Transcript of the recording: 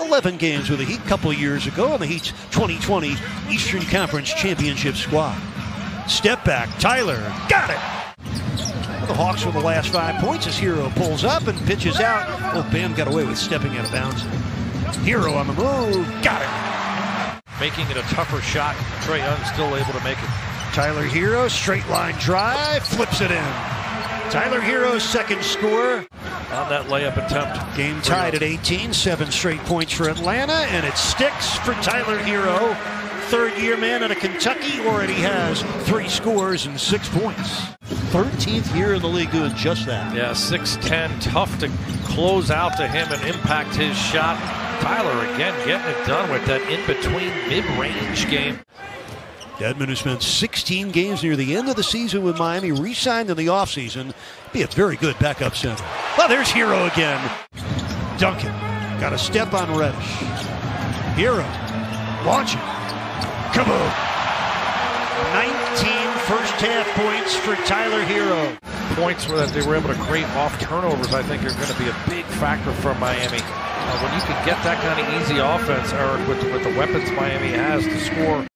11 games with the Heat a couple of years ago on the Heat's 2020 Eastern Conference Championship squad. Step back, Tyler, got it! The Hawks for the last 5 points as Herro pulls up and pitches out. Oh, Bam got away with stepping out of bounds. Herro on the move, got it! Making it a tougher shot. Trae Young still able to make it. Tyler Herro, straight line drive, flips it in. Tyler Herro's second score. On that layup attempt. Game tied at 18, 7 straight points for Atlanta, and it sticks for Tyler Herro. Third-year man out of Kentucky already has 3 scores and 6 points. 13th year in the league doing just that. Yeah, 6'10", tough to close out to him and impact his shot. Tyler again getting it done with that in-between mid-range game. Dedmon, who spent 16 games near the end of the season with Miami, re-signed in the offseason, be a very good backup center. Well, there's Herro again. Duncan got a step on Reddish. Herro launching. Kaboom! 19 first-half points for Tyler Herro. Points that they were able to create off turnovers, I think, are going to be a big factor for Miami. When you can get that kind of easy offense, Eric, with the weapons Miami has to score.